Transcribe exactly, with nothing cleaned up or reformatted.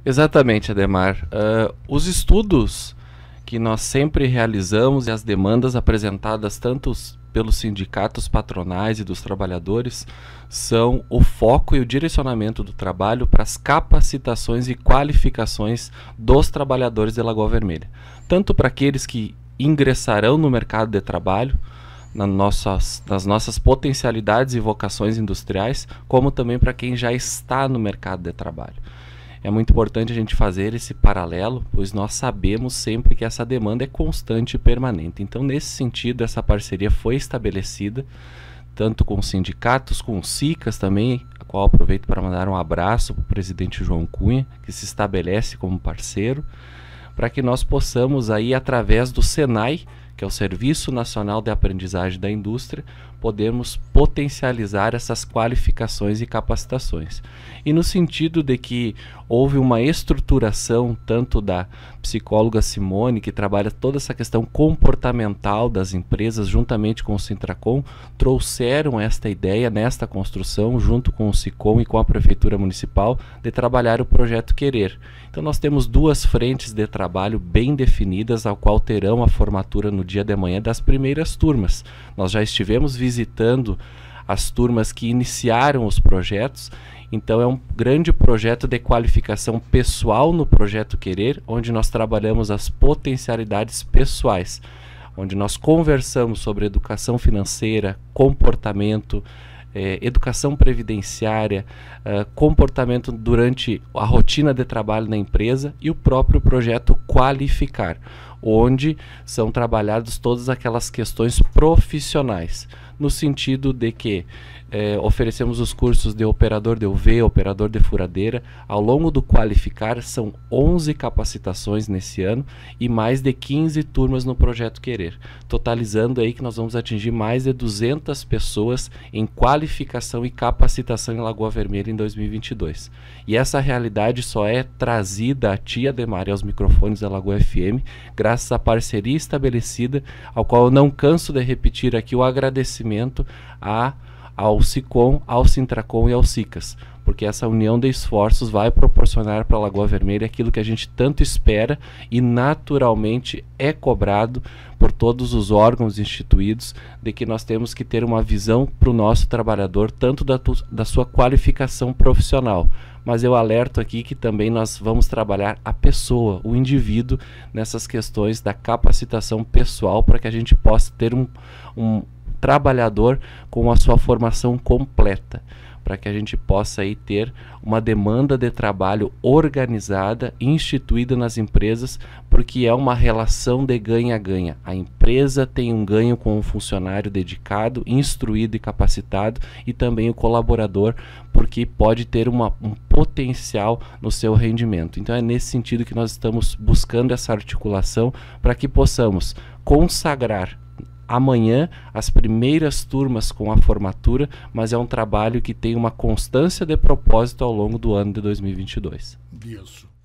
Exatamente, Ademar. Uh, os estudos que nós sempre realizamos e as demandas apresentadas tanto pelos sindicatos patronais e dos trabalhadores são o foco e o direcionamento do trabalho para as capacitações e qualificações dos trabalhadores de Lagoa Vermelha. Tanto para aqueles que ingressarão no mercado de trabalho, nas nossas, nas nossas potencialidades e vocações industriais, como também para quem já está no mercado de trabalho. É muito importante a gente fazer esse paralelo, pois nós sabemos sempre que essa demanda é constante e permanente. Então, nesse sentido, essa parceria foi estabelecida, tanto com os sindicatos, com os SICAS também, a qual aproveito para mandar um abraço para o presidente João Cunha, que se estabelece como parceiro, para que nós possamos aí, através do SENAI, que é o Serviço Nacional de Aprendizagem da Indústria, podemos potencializar essas qualificações e capacitações. E no sentido de que houve uma estruturação tanto da psicóloga Simone, que trabalha toda essa questão comportamental das empresas, juntamente com o Sintracom, trouxeram esta ideia nesta construção, junto com o SICOM e com a Prefeitura Municipal, de trabalhar o Projeto Querer. Então nós temos duas frentes de trabalho bem definidas, ao qual terão a formatura no dia de amanhã das primeiras turmas. Nós já estivemos visitando as turmas que iniciaram os projetos, então é um grande projeto de qualificação pessoal no Projeto Querer, onde nós trabalhamos as potencialidades pessoais, onde nós conversamos sobre educação financeira, comportamento, eh, educação previdenciária, eh, comportamento durante a rotina de trabalho na empresa e o próprio projeto Qualificar, onde são trabalhadas todas aquelas questões profissionais, no sentido de que eh, oferecemos os cursos de operador de U V, operador de furadeira. Ao longo do Qualificar são onze capacitações nesse ano e mais de quinze turmas no Projeto Querer, totalizando aí que nós vamos atingir mais de duzentas pessoas em qualificação e capacitação em Lagoa Vermelha em dois mil e vinte e dois. E essa realidade só é trazida a ti, Ademar, e aos microfones da Lagoa F M, graças à parceria estabelecida, ao qual eu não canso de repetir aqui o agradecimento a, ao SICOM, ao Sintracom e ao SICAS, porque essa união de esforços vai proporcionar para a Lagoa Vermelha aquilo que a gente tanto espera e naturalmente é cobrado por todos os órgãos instituídos, de que nós temos que ter uma visão para o nosso trabalhador, tanto da, tu, da sua qualificação profissional, mas eu alerto aqui que também nós vamos trabalhar a pessoa, o indivíduo, nessas questões da capacitação pessoal, para que a gente possa ter um, um trabalhador com a sua formação completa, para que a gente possa aí ter uma demanda de trabalho organizada, instituída nas empresas, porque é uma relação de ganha-ganha. A empresa tem um ganho com um funcionário dedicado, instruído e capacitado, e também o colaborador, porque pode ter uma, um potencial no seu rendimento. Então é nesse sentido que nós estamos buscando essa articulação, para que possamos consagrar amanhã as primeiras turmas com a formatura, mas é um trabalho que tem uma constância de propósito ao longo do ano de dois mil e vinte e dois. Isso.